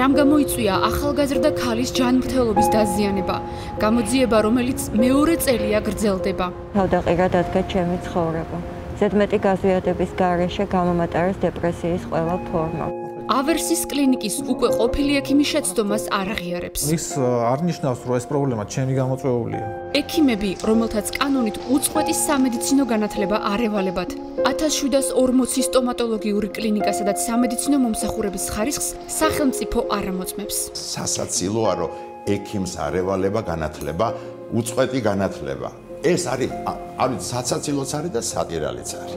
რამ გამოიწვია ახალგაზრდა ქალის ჯანმრთელობის დაზიანება, გამოძიება, რომელიც მეორე წელია გრძელდება. თავდაყირა დადგა ჩემი ცხოვრება. ზედმეტი გაზვიადების გარეშე გამომატარეს დეპრესიის ყველა ფორმა. ავერსის კლინიკის უკვე ყოფილი ექიმი შეცდომას არ აღიარებს. ის არ ნიშნავს, რომ ეს პრობლემა ჩემი გამოწვეულია. ექიმები, რომელთაც კანონით უწყვეტი სამედიცინო განათლება არ ევალებათ, 1740 სტომატოლოგიური კლინიკა, სადაც სამედიცინო მომსახურების ხარისხს სახელმწიფო არ ამოწმებს. სასაცილოა, რომ ექიმს არ ევალება განათლება, უწყვეტი განათლება. ეს არის სასაცილოც არის და სატირალიც არის.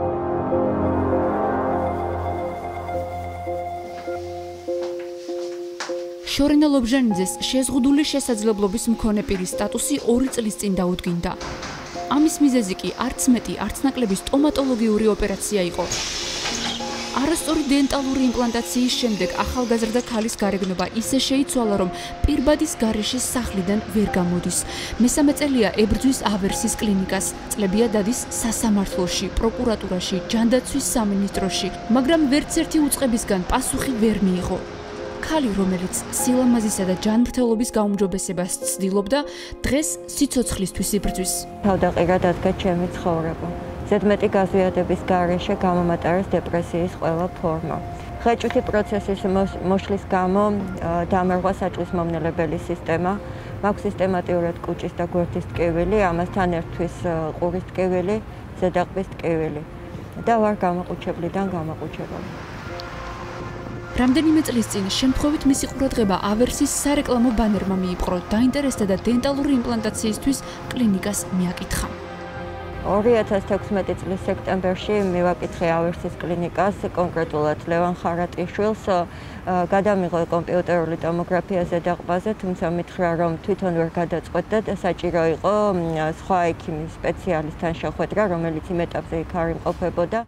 შორენა ლობჟანიძეს შეზღუდული შესაძლებლობის მქონე პირის სტატუსი 2 წლის წინ დაუდგინდა. ამის მიზეზი კი არც მეტი, არც ნაკლები სტომატოლოგიური ოპერაცია იყო. არასწორი დენტალური იმპლანტაციის შემდეგ ახალგაზრდა ქალის გარეგნობა ისე შეიცვალა, რომ პირბადის გარეშე სახლიდან ვერ გამოდის. მესამე წელია ებრძვის ავერსის კლინიკას, წლებია დადის სასამართლოში, პროკურატურაში, ჯანდაცვის სამინისტროში, მაგრამ ვერც ერთი უწყებისგან პასუხი ვერ მიიღო. ქალი, რომელიც სილამაზისა და ჯანმრთელობის გაუმჯობესებას ცდილობდა, დღეს სიცოცხლისთვის იბრძვის. თავდაყირა დადგა ჩემი ცხოვრება. ზედმეტი გაზვიადების გარეშე გამომატარეს დეპრესიის ყველა ფორმა. ხეჭვითი პროცესის მოშლის გამო დამარხვა საჭმლის-მომნელებელი სისტემა, მაქვს სისტემატიურად კუჭის და გვერდის ტკივილი, ამასთან ერთვის ყურის ტკივილი, ზედაყბის ტკივილი და ვარ გამოყუჩებლიდან გამოყუჩებული. რამდენიმე წლის წინ შემთხვევით მისი ყურადღება ავერსის სარეკლამო ბანერმა მიიპყრო, დაინტერესდა და დენტალური იმპლანტაციისთვის კლინიკას მიაკითხა. 2016 წლის სექტემბერში მივაკითხე ავერსის კლინიკას, კონკრეტულად ლევან ხარატიშვილს, გადამიღო კომპიუტერული ტომოგრაფია ზედაყბაზე, თუმცა მითხრა, რომ თვითონ ვერ გადაწყვეტდა და საჭირო იყო სხვა ექიმის სპეციალისტთან შეხვედრა, რომელიც იმ ეტაპზე იქ არ იმყოფებოდა.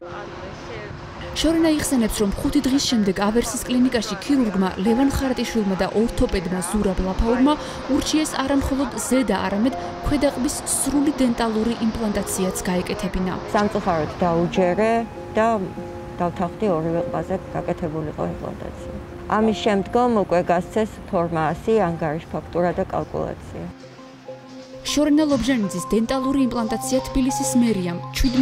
შორენა იხსენებს, რომ 5 დღის შემდეგ ავერსის კლინიკაში ქირურგმა ლევან ხარატიშვილმა და ორთოპედმა ზურაბ ლაფაურმა ურჩიეს არა მხოლოდ ზედა, არამედ ქვედაყბის სრული დენტალური იმპლანტაციაც გაეკეთებინა. სამწუხაროდ დაუჯერე და დავთანხმდი ორივე ყბაზე გაკეთებულიყო იმპლანტაცია. ამის შემდგომ უკვე გასცეს ფორმა 100, ანგარიშ ფაქტურა და კალკულაცია. შორენა ლობჟანიძის დენტალური იმპლანტაცია თბილისის მერიამ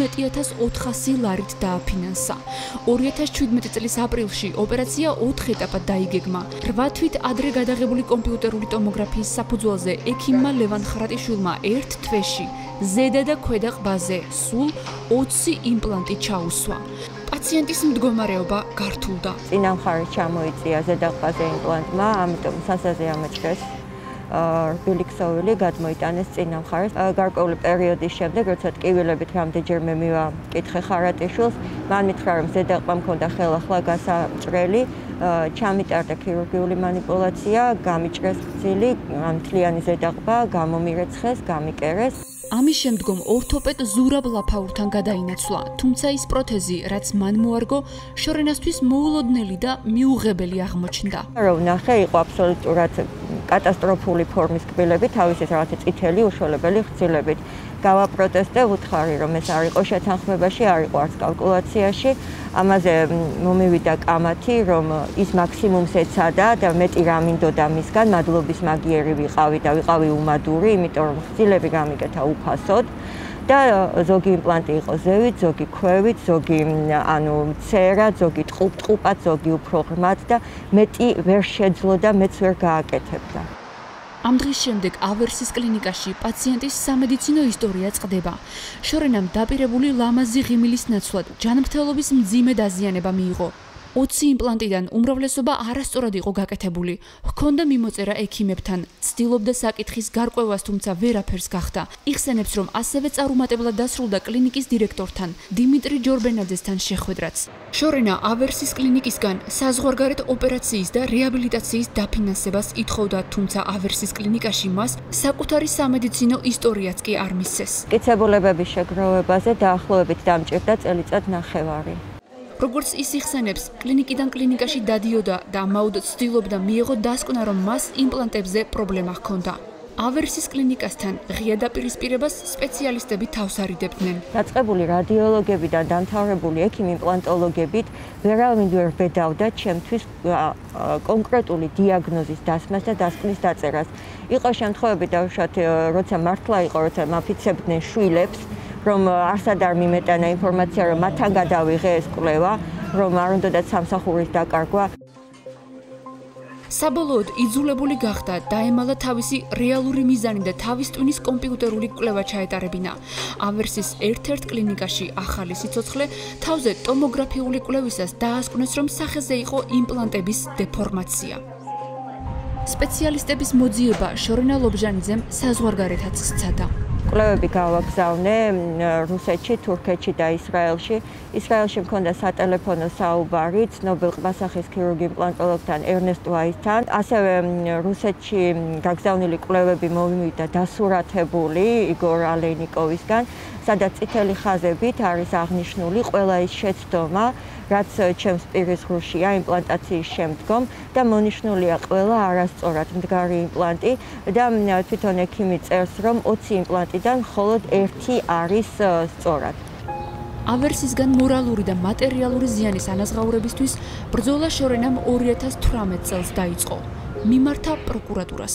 17,400 ლარით დააფინანსა. 2017 წლის აპრილში ოპერაცია 4 ეტაპად დაიგეგმა. 8 თვით ადრე გადაღებული კომპიუტერული ტომოგრაფიის საფუძველზე ექიმმა ლევან ხარატიშვილმა ერთ თვეში ზედა და ქვედა ყბაზე სულ 20 იმპლანტი ჩაუსვა. პაციენტის მდგომარეობა გართულდა. წინა მხარეს ჩამოიწია ზედა ყბაზე იმპლანტმა, ამიტომ სასაზე ამაჭრეს. რბილი ქსოვილი გადმოიტანეს წინა მხარეს. გარკვეული პერიოდის შემდეგ, როცა ტკივილებით რამდენჯერმე მივაკითხე ხარატიშვილს, მან მითხრა, რომ ზედაყბა მქონდა ხელახლა გასაჭრელი, ჩამიტარდა ქირურგიული манипуляცია, გამიჭრეს ხცილი, მთლიანი ზედაყბა, გამომირეცხეს, გამიკერეს. ამის შემდგომ ორთოპედ ზურაბ ლაფაურთან გადაინაცვლა, თუმცა ის პროთეზი, რაც მან მოარგო, შორენასთვის მოულოდნელი და მიუღებელი აღმოჩნდა. რომ ნახე, იყო აბსოლუტურად კატასტროფული ფორმის კბილები, თავისი რაღაცა წითელი უშველებელი ხცილებით. გავაპროტესტე, ვუთხარი, რომ ეს არ იყო შეთანხმებაში, არ იყო არც კალკულაციაში. ამაზე მომივიდა კამათი, რომ ის მაქსიმუმს ეცადა და მეტი რა მინდოდა მისგან, მადლობის მაგიერი ვიყავი და ვიყავი უმადური, იმიტომ რომ ხცილები გამიკეთა უფასოდ. და ზოგი იმპლანტი იყო ზევით, ზოგი ქვევით, ზოგი მცერა, ზოგი ტყუპ-ტყუპად, ზოგი უფრო ღრმად და მეტი ვერ შეძლო და მეც ვერ გააკეთებდა. ამ დღის შემდეგ ავერსის კლინიკაში პაციენტის სამედიცინო ისტორია წყდება. შორენამ დაპირებული ლამაზი ღიმილის ნაცვლად ჯანმრთელობის მძიმე დაზიანება მიიღო. 20 იმპლანტიდან უმრავლესობა არასწორად იყო გაკეთებული. ჰქონდა მიმოწერა ექიმებთან, ცდილობდა საკითხის გარკვევას, თუმცა ვერაფერს გახდა. იხსენებს, რომ ასევე წარუმატებლად დასრულდა კლინიკის დირექტორთან, დიმიტრი ჯორბენაძესთან შეხვედრაც. შორენა ავერსის კლინიკისგან საზღვარგარეთ ოპერაციის და რეაბილიტაციის დაფინანსებას ითხოვდა, თუმცა ავერსის კლინიკაში მას საკუთარი სამედიცინო ისტორიაც კი არ მისცეს. მტკიცებულებების შეგროვებაზე დაახლოებით დამჭირდა წელიწად ნახევარი. როგორც ის იხსენებს, კლინიკიდან კლინიკაში დადიოდა და ამაოდ ცდილობდა მიეღო დასკვნა, რომ მას იმპლანტებზე პრობლემა ჰქონდა. ავერსის კლინიკასთან ღია დაპირისპირებას სპეციალისტები თავს არიდებდნენ. დაწყებული რადიოლოგებიდან დამთავრებული ექიმ-იმპლანტოლოგებით ვერავინ ვერ ბედავდა ჩემთვის კონკრეტული დიაგნოზის დასმას და დასკვნის დაწერას. იყო შემთხვევები დავუშვათ, როცა მართლა იყო, როცა მაფიცებდნენ შვილებს, რომ არსად არ მიმეტანა ინფორმაცია, რომ მათთან გადავიღე ეს კვლევა, რომ არ უნდათ სამსახურის დაკარგვა. საბოლოოდ იძულებული გახდა დაემალა თავისი რეალური მიზანი და თავის ტვინის კომპიუტერული კვლევა ჩაეტარებინა. ავერსის ერთ-ერთ კლინიკაში ახალი სიცოცხლე თავზე ტომოგრაფიული კვლევისას დაასკვნეს, რომ სახეზე იყო იმპლანტების დეფორმაცია. სპეციალისტების მოძიება შორენა ლობჟანიძემ საზღვარგარეთაც სცადა. კვლევები გავაგზავნე რუსეთში, თურქეთში და ისრაელში. ისრაელში მქონდა სატელეფონო საუბარი ცნობილ ყბასახის ქირურგ-იმპლანტოლოგთან ერნესტ ვაისთან. ასევე რუსეთში გაგზავნილი კვლევები მოვიმივიდა დასურათებული იგორ ალეინიკოვისგან, სადაც წითელი ხაზებით არის აღნიშნული ყველა ის შეცდომა, რაც ჩემს პირის ღრუშია იმპლანტაციის შემდგომ და მონიშნულია ყველა არასწორად მდგარი იმპლანტი და თვითონ ექიმი წერს, რომ 20 იმპლანტიდან მხოლოდ 1 არის სწორად. ავერსისგან მორალური და მატერიალური ზიანის ანაზღაურებისთვის ბრძოლა შორენამ 2018 წელს დაიწყო. მიმართა პროკურატურას.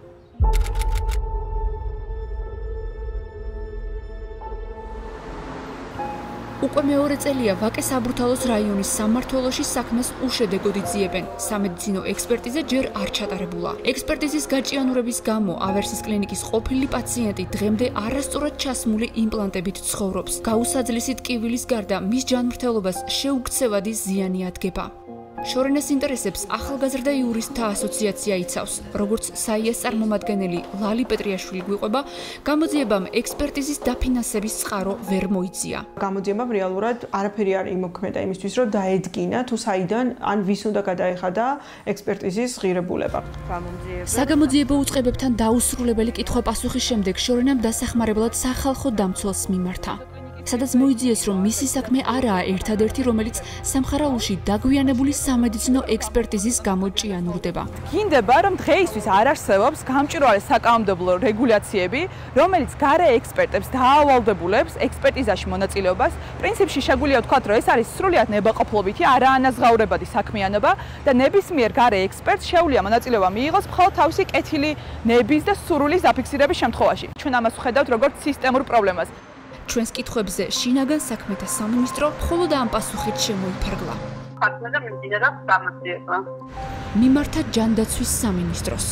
უკვე მეორე წელია ვაკეს აბრუთალოს რაიონის სამმართველოში საქმეს უშედეგოდ იძიებენ. სამედიცინო ექსპერტიზა ჯერ არ ჩატარებულა. ექსპერტიზის გაჭიანურების გამო ავერსის კლინიკის ყოფილი პაციენტი დღემდე არასწორად ჩასმული იმპლანტებით ცხოვრობს. გაუსაძლისი ტკივილის გარდა მის ჯანმრთელობას შეუქცევადი ზიანი ადგება. შორენას ინტერესებს ახალგაზრდა იურისტთა ასოციაცია იცავს. როგორც საიას წარმომადგენელი ლალი პეტრიაშვილი გვიყვება, გამოძიებამ ექსპერტიზის დაფინანსების წყარო ვერ მოიწია. გამოძიებამ რეალურად არაფერი არ იმოქმედა იმისთვის, რომ დაედგინა თუ საიდან ან ვის უნდა გადაეხადა ექსპერტიზის ღირებულება. საგამოძიებო უწყებებთან დაუსრულებელი კითხვა-პასუხის შემდეგ შორენამ დასახმარებლად სახალხო დამცველს მიმართა. სადაც მოიძიეს, რომ მისი საქმე არაა ერთადერთი, რომელიც სამხარაულში დაგვიანებული სამედიცინო ექსპერტიზის გამო ჭიანურდება. გინდება, რომ დღეისთვის არ არსებობს გამჭვირვალე საკანონმდებლო რეგულაციები, რომელიც გარე ექსპერტებს დაავალდებულებს ექსპერტიზაში მონაწილეობას. პრინციპში შეგვიძლია ვთქვათ, რომ ეს არის სრულიად ნებაყოფლობითი, არაანაზღაურებადი საქმიანობა და ნებისმიერ გარე ექსპერტს შეუძლია მონაწილეობა მიიღოს მხოლოდ თავისი კეთილი ნების და სურვილის დაფიქსირების შემთხვევაში. ჩვენ ამას ვხედავთ როგორც სისტემურ პრობლემას. ჩვენს კითხვებზე შინაგან საქმეთა სამინისტრო მხოლოდ ამ პასუხით შემოიფარგლა. მიმართა ჯანდაცვის სამინისტროს.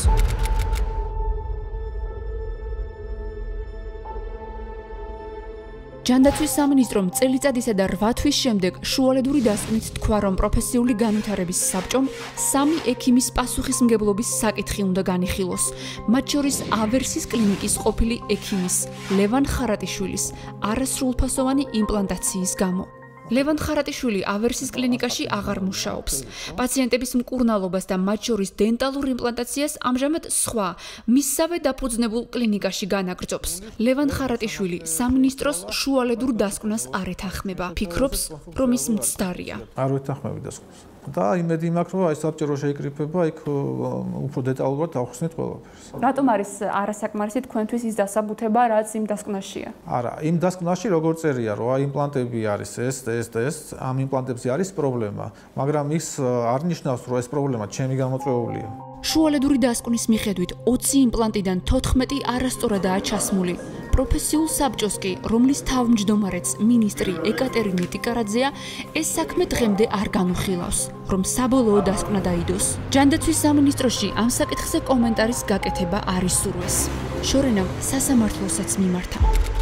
ჯანდაცვის სამინისტრომ წელიწადისა და 8 თვის შემდეგ შუალედური დასკვნით თქვა, რომ პროფესიული განვითარების საბჭომ 3 ექიმის პასუხისმგებლობის საკითხი უნდა განიხილოს. მათ შორის ავერსის კლინიკის ყოფილი ექიმის ლევან ხარატიშვილის არასრულფასოვანი იმპლანტაციის გამო. ლევან ხარატიშვილი ავერსის კლინიკაში აღარ მუშაობს. პაციენტების მკურნალობას და მათ შორის დენტალურ იმპლანტაციას ამჟამად სხვა, მისსავე დაფუძნებულ კლინიკაში განაგრძობს. ლევან ხარატიშვილი სამინისტროს შუალედურ დასკვნას არ ეთანხმება. ფიქრობს, რომ ის მცდარია. არ ვეთანხმები დასკვნას. და იმედი მაქვს, რომ აი საბჭორო შეიკრიფება, იქ უფრო დეტალურად დავხსნით ყველაფერს. რატომ არის არასაკმარისი თქვენთვის ის დასაბუთება, რაც იმ დასკვნაშია? არა, იმ დასკვნაში როგორ წერია, რომ აი იმპლანტები არის ეს, ამ იმპლანტებზე არის პრობლემა, მაგრამ ის არ ნიშნავს, რომ ეს პრობლემა ჩემი გამოწვეულია. შუალედური დასკვნის მიხედვით 20 იმპლანტიდან 14 არასწორადაა ჩასმული. პროფესიულ საბჭოს კი, რომლის თავმჯდომარეც მინისტრი ეკატერინე ტიკარაძეა, ეს საქმე დღემდე არ განუხილავს, რომ საბოლოო დასკვნა დაიდოს. ჯანდაცვის სამინისტროში ამ საკითხზე კომენტარის გაკეთება არ ისურვეს. შორენამ სასამართლოსაც მიმართა.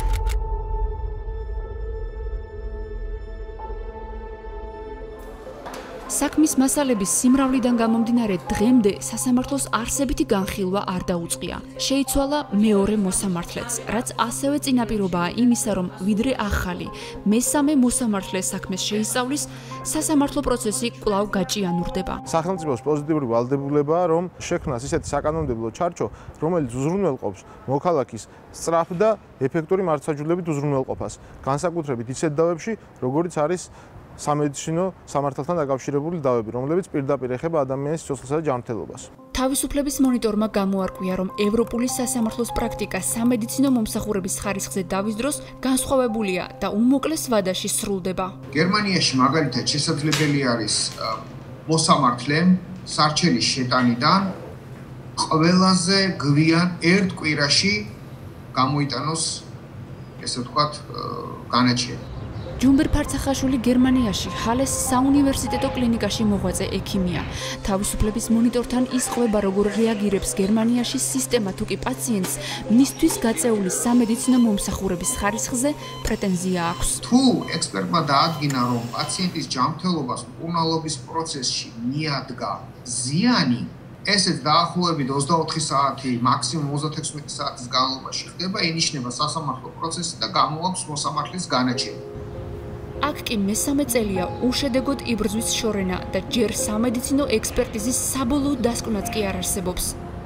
საქმის მასალების სიმრავლიდან გამომდინარე დღემდე სასამართლოს არსებითი განხილვა არ დაუწყია. შეიცვალა მეორე მოსამართლეც, რაც ასევე წინაპირობაა იმისა, რომ ვიდრე ახალი მესამე მოსამართლეს საქმეს შეისწავლის, სასამართლო პროცესი კვლავ გაჭიანურდება. სახელმწიფოს პოზიტიური ვალდებულებაა, რომ შექმნას ისეთი საკანონმდებლო ჩარჩო, რომელიც უზრუნველყოფს მოქალაქის სწრაფ და ეფექტური მართლმსაჯულებით უზრუნველყოფას, განსაკუთრებით ისეთ დავებში, როგორიც არის სამედიცინო სამართალთან დაკავშირებული დავები, რომლებიც პირდაპირ ეხება ადამიანის სიცოცხლესა და ჯანმრთელობას. თავისუფლების მონიტორმა გამოარკვია, რომ ევროპული სასამართლოს პრაქტიკა სამედიცინო მომსახურების ხარისხზე დავის დროს განსხვავებულია და უმოკლეს ვადაში სრულდება. გერმანიაში მაგალითად შესაძლებელი არის მოსამართლემ სარჩელის შეტანიდან ყველაზე გვიან ერთ კვირაში გამოიტანოს, ესე ვთქვათ, განაჩენი. ჯუმბერ ფარცახაშვილი გერმანიაში ჰალეს საუნივერსიტეტო კლინიკაში მოღვაწე ექიმია. თავისუფლების მონიტორთან ისყვება, როგორ რეაგირებს გერმანიაში სისტემა თუ კი პაციენტს მისთვის გაწეული სამედიცინო მომსახურების ხარისხზე პრეტენზია აქვს. თუ ექსპერტმა დაადგინა, რომ პაციენტის ჯანმრთელობას მკურნალობის პროცესში მიადგა ზიანი, ესეც დაახლოებით 24 საათი, მაქსიმუმ 36 საათის განმავლობაში ხდება, ინიშნება სასამართლო პროცესი და გამოაქვს მოსამართლის განაჩენი. აქ კი მესამე წელია უშედეგოდ იბრძვის შორენა და ჯერ სამედიცინო ექსპერტიზის საბოლოო დასკვნაც კი არ არსებობს.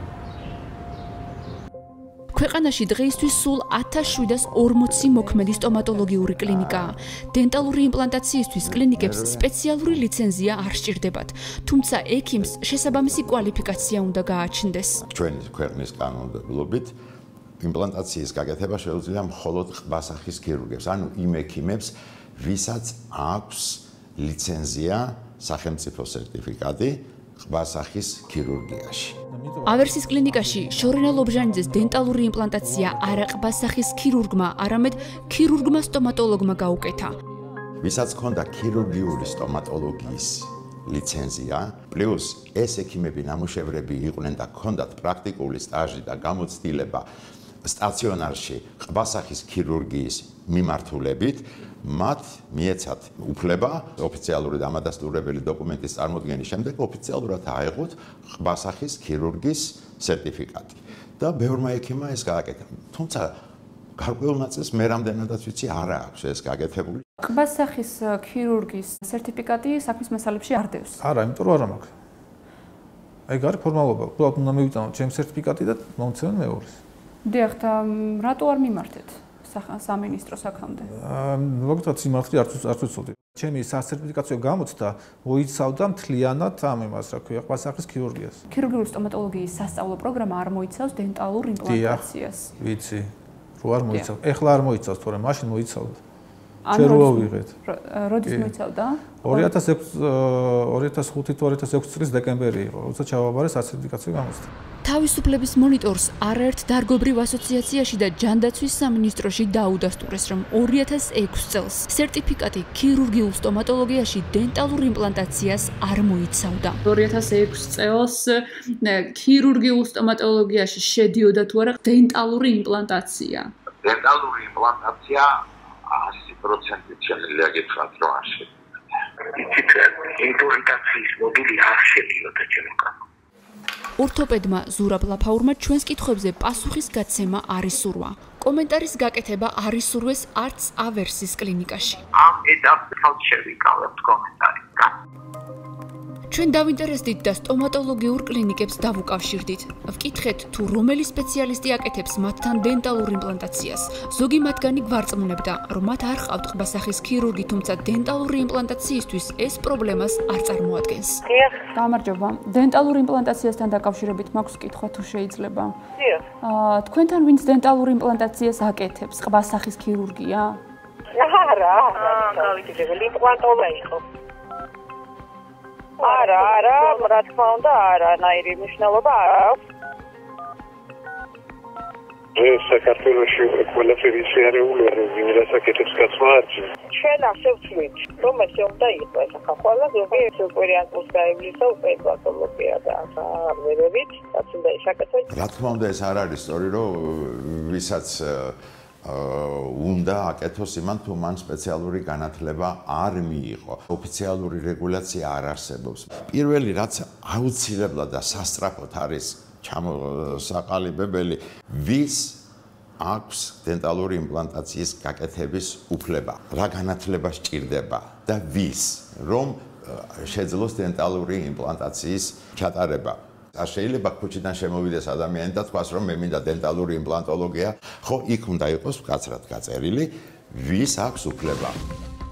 ქვეყანაში დღეისთვის სულ 1740 მოქმედი სტომატოლოგიური კლინიკაა. დენტალური იმპლანტაციისთვის კლინიკებს სპეციალური ლიცენზია არ სჭირდებათ, თუმცა ექიმს შესაბამისი კვალიფიკაცია უნდა გააჩნდეს. ჩვენი ქვეყნის კანონმდებლობით იმპლანტაციის გაკეთება შეუძლია მხოლოდ ყბასახის ქირურგებს, ანუ იმ ექიმებს, ვისაც აქვს ლიცენზია, სახელმწიფო სერტიფიკატი ყბასახის ქირურგიაში. ავერსის კლინიკაში შორენა ლობჟანიძეს დენტალური იმპლანტაცია არა ყბასახის ქირურგმა, არამედ ქირურგმა სტომატოლოგმა გაუკეთა. ვისაც ჰქონდა ქირურგიული სტომატოლოგიის ლიცენზია, პლუს ეს ექიმები ნამუშევრები იყვნენ და ჰქონდათ პრაქტიკული სტაჟი და გამოცდილება სტაციონარში ყბასახის ქირურგიის მიმართულებით, მათ მიეცათ უფლება ოფიციალური დამადასტურებელი დოკუმენტის წარმოდგენის შემდეგ ოფიციალურად აეღოთ ყბასახის ქირურგის სერტიფიკატი და ბევრმა ექიმმა ეს გააკეთა. თუმცა გარკვეულ ნაწილს მე რამდენადაც ვიცი არა აქვს ეს გაკეთებული. ყბასახის ქირურგის სერტიფიკატი საქმის მასალებში არ დევს. არა, იმიტომ რომ არა მაქვს. აი გარი ფორმალობა, უბრალოდ უნდა მივიტანო ჩემს სერტიფიკატი და მომცემენ მეორეს. დიახ, და რატო არ მიმართეთ სამინისტრო საქამდე? ლოგიტაც იმართი არც ვიცოდი. ჩემი სასერტიფიკაციო გამოცდა მოიცავდა მთლიანად ამ იმას, რა ქვია, ყბასახის ქირურგიას. ქირურგიული სტომატოლოგიის სასწავლო პროგრამა არ მოიცავს დენტალურ იმპლანტაციას. ვიცი, რო არ მოიცავს. ეხლა არ მოიცავს, თორემ მაშინ მოიცავდა. ჩვენ რო ვიღეთ. როდის მოიცავდა? 2005-2006 წლის დეკემბერი იყო, როცა ჩავაბარე სასერტიფიკაციო გამოცდა. თავისუფლების მონიტორს არაერთ დარგობრივ ასოციაციაში და ჯანდაცვის სამინისტროში დაუდასტურეს, რომ 2006 წელს სერტიფიკატი ქირურგიულ სტომატოლოგიაში დენტალურ იმპლანტაციას არ მოიცავდა. 2006 წელს ქირურგიულ სტომატოლოგიაში შედიოდა თუ არა დენტალური იმპლანტაცია? დენტალური იმპლანტაცია 100% შეიძლება გითხრათ, რომ არ შედიოდა. იმპლანტაციის მოდული არ შედიოდა ჩემთან. ორთოპედმა ზურაბ ლაფაურმა ჩვენს კითხვებზე პასუხის გაცემა არ ისურვა. კომენტარის გაკეთება არ ისურვეს არც ავერსის კლინიკაში. ამ ეტაპზე ხალხ შევიკავებთ კომენტარისგან. ჩვენ დავინტერესდით და სტომატოლოგიურ კლინიკებს დავუკავშირდით. ვკითხეთ, თუ რომელი სპეციალისტი აკეთებს მათთან დენტალურ იმპლანტაციას. ზოგი მათგანი გვარწმუნებდა, რომ მათ არ ჰყავთ ყბასახის ქირურგი, თუმცა დენტალური იმპლანტაციისთვის ეს პრობლემას არ წარმოადგენს. გამარჯობა. დენტალურ იმპლანტაციასთან დაკავშირებით მაქვს კითხვა, თუ შეიძლება. დიახ. თქვენთან ვინც დენტალურ იმპლანტაციას აკეთებს, ყბასახის ქირურგია? არა, გავიგებთ, იმპლანტობა იყო. არა, რა თქმა უნდა, არანაირი მნიშვნელობა არ აქვს. ეს საქართველოში ყველაფერი შეარეულია, რომ ვინ რასაკეთებს კაცმა არჩი. ჩვენ ასე ვთვლით, რომ ესე უნდა იყოს. ახლა ყველა ზოგი სუპერიან კურსს გაივლისა უკვე პათოლოგია და არ ვერებით, რაც უნდა ისაკეთოს. რა თქმა უნდა, ეს არ არის სწორი, რომ ვისაც უნდა აკეთოს იმან თუ მან სპეციალური განათლება არ მიიღო. ოფიციალური რეგულაცია არ არსებობს. პირველი რაც აუცილებლად და სასწრაფოდ არის ჩამოსაყალიბებელი, ვის აქვს დენტალური იმპლანტაციის გაკეთების უფლება, რა განათლება სჭირდება და ვის, რომ შეძლოს დენტალური იმპლანტაციის ჩატარება. არ შეიძლება ქუჩიდან შემოვიდეს ადამიანი და თქვას, რომ მე მინდა დენტალური იმპლანტოლოგია, ხო, იქ უნდა იყოს მკაცრად გაწერილი, ვის აქვს უფლება.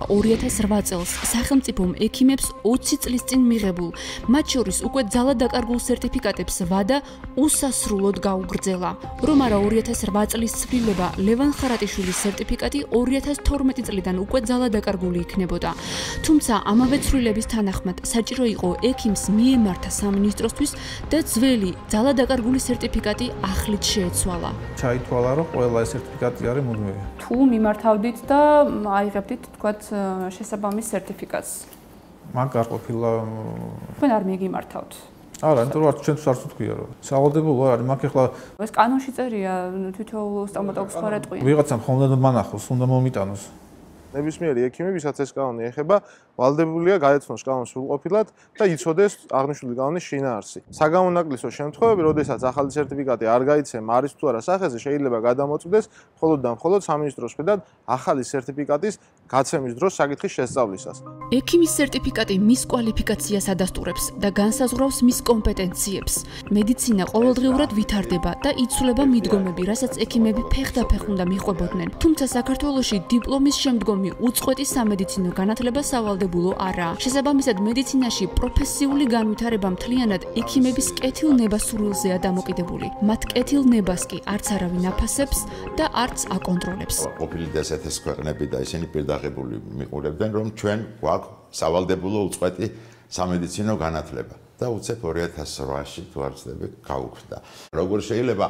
2008 წელს სახელმწიფომ ექიმებს 20 წლის წინ მიღებულ, მათ შორის უკვე ძალად დაკარგულ სერტიფიკატებს ვადა უსასრულოდ გაუგრძელა. რომ არა 2008 წლის ცვლილება ლევან ხარატიშვილის სერტიფიკატი 2012 წლიდან უკვე ძალად დაკარგული იქნებოდა. თუმცა ამავე ცვლილების თანახმად საჭირო იყო ექიმს მიემართა სამინისტროსთვის და ძველი ძალად დაკარგული სერტიფიკატი ახლით შეეცვალა. ჩაითვალა, რომ ყველა ეს სერტიფიკატი არის მუდმივი. თუ მიმართავდით და აიღებდით თქვათ შესაბამის სერტიფიკატს. მან გარყოფილა თქვენ არ მიგიმართავთ. არა, იმიტომ რომ ჩვენთვის არც უთქვია რომ სავალდებულო არის, მაგ ახლა ეს კანონში წერია თითოეულ სტომატოლოგს ხო ეტყვია. ვიღაცამ ხომ უნდა მანახოს, უნდა მომიტანოს. ნებისმიერი ექიმი, ვისაც ეს კანონი ეხება, ვალდებულია გაეცნოს კანონს სრულყოფილად და იცოდეს აღნიშნული კანონის შინაარსი. საგამონაკლისო შემთხვევები, როდესაც ახალი სერტიფიკატი არ გაიცემა, არის თუ არა სახეზე, შეიძლება გადამოწყვდეს მხოლოდ და მხოლოდ სამინისტროს მხრიდან ახალი სერტიფიკატის გაცემის დროს საკითხის შესწავლისას. ექიმის სერტიფიკატი მის კვალიფიკაციას ადასტურებს და განსაზღვრავს მის კომპეტენციებს. მედიცინა ყოველდღიურად ვითარდება და იცვლება მიდგომები, რასაც ექიმები ფეხდაფეხ უნდა მიყვებოდნენ. თუმცა საქართველოში დიპლომის შემდგომი უწყვეტი სამედიცინო განათლება სავალდებულო არაა. შესაბამისად, მედიცინაში პროფესიული განვითარება მთლიანად ექიმების კეთილ-ნებასრულზეა დამოკიდებული. მათ კეთილ-ნებას კი არც არავინ აფასებს და არც აკონტროლებს. ყოფილი დასათეს ქვეყნები და ისინი პირდაღებული მიყურებდნენ, რომ ჩვენ გვაქვს სავალდებულო უწყვეტი სამედიცინო განათლება და უცებ 2008-ში თუ არ ვცდები გაუქმდა. როგორ შეიძლება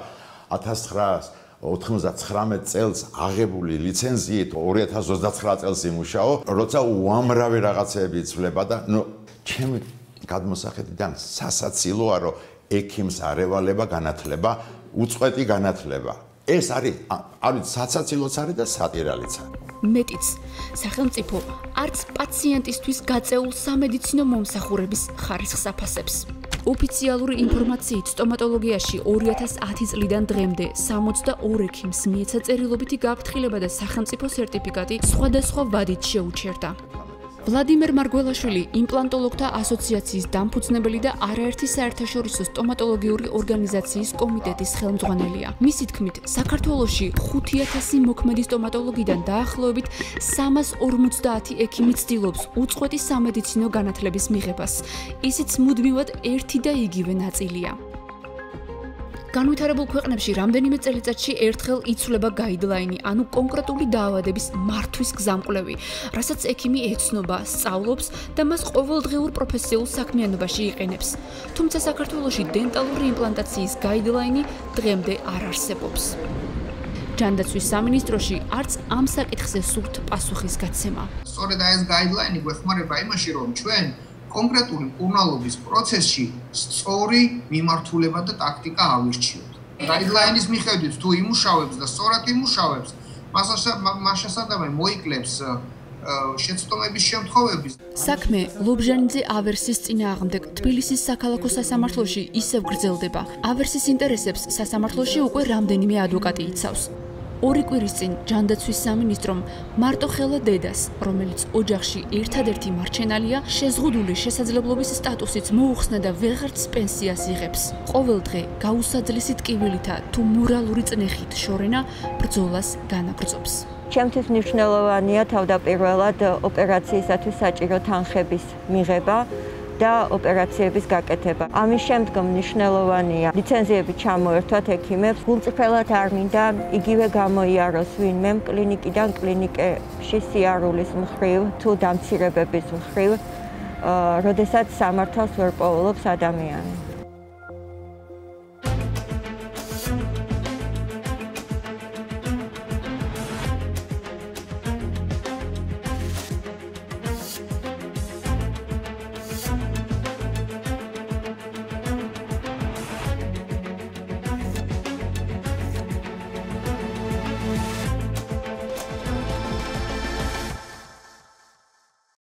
1999 წელს აღებული ლიცენზიით 2029 წელს იმუშაო, როცა უამრავი რაღაცეები იცვლება და ჩემი გადმოსახედიდან სასაცილოა, რომ ექიმს არ ევალება განათლება, უწყვეტი განათლება. ეს არის სასაცილოც არის და სატირალიც არის. მეტიც, სახელმწიფო არც პაციენტისთვის გაწეულ სამედიცინო მომსახურების ხარისხს აფასებს. ოფიციალური ინფორმაციით სტომატოლოგიაში 2010 წლიდან დღემდე 62 ექიმს მიეცა წერილობითი გაფრთხილება და სახელმწიფო სერტიფიკატი სხვადასხვა ვადით შეუჩერდა. ვლადიმერ მარგველაშვილი იმპლანტოლოგთა ასოციაციის დამფუძნებელი და არაერთი საერთაშორისო სტომატოლოგიური ორგანიზაციის კომიტეტის ხელმძღვანელია. მისი თქმით, საქართველოში 5000 მოქმედი სტომატოლოგიდან დაახლოებით 350 ექიმი ცდილობს უწყვეტი სამედიცინო განათლების მიღებას. ისიც მუდმივად ერთი და იგივე ნაწილია. განვითარებულ ქვეყნებში რამდენიმე წელიწადში ერთხელ იცვლება გაიდლაინი, ანუ კონკრეტული დაავადების მართვის გზამკვლევი, რასაც ექიმი ეცნობა, სწავლობს და მას ყოველდღიურ პროფესიულ საქმიანობაში იყენებს. თუმცა საქართველოში დენტალური იმპლანტაციის გაიდლაინი დღემდე არ არსებობს. ჯანდაცვის სამინისტროში არც ამ საკითხზე სურთ პასუხის გაცემა. სწორედ ეს გაიდლაინი გვეხმარება იმაში, რომ ჩვენ კონკრეტული მკურნალობის პროცესში სწორი მიმართულება და ტაქტიკა ავირჩიოთ. გაიდლაინის მიხედვით თუ იმუშავებს და სწორად იმუშავებს, მას შესაძლოა მოიკლებს შეცდომების შემთხვევების. საქმე ლობჟანიძე ავერსის წინააღმდეგ თბილისის საქალაქო სასამართლოში ისევ გრძელდება. ავერსის ინტერესებს სასამართლოში უკვე რამდენიმე ადვოკატი იცავს. 2 კვირის წინ ჯანდაცვის სამინისტრომ მარტოხელა დედას, რომელიც ოჯახში ერთადერთი მარჩენალია, შეზღუდული შესაძლებლობის სტატუსით მოუხსნა და ვეღარც პენსიას იღებს. ყოველ დღე გაუსაძლისი ტკივილითა თუ მორალური წნეხით შორენა ბრძოლას განაგრძობს. ჩემთვის მნიშვნელოვანია თავდაპირველად ოპერაციისათვის საჭირო თანხების მიღება და ოპერაციების გაკეთება. ამის შემდგომ მნიშვნელოვანია ლიცენზიები ჩამოერთვათ ექიმებს. გულწრფელად არ მინდა იგივე გამოიაროს ვინმე კლინიკიდან კლინიკებში სიარულის მხრივ თუ დამცირებების მხრივ, როდესაც სამართალს ვერ პოულობს ადამიანი.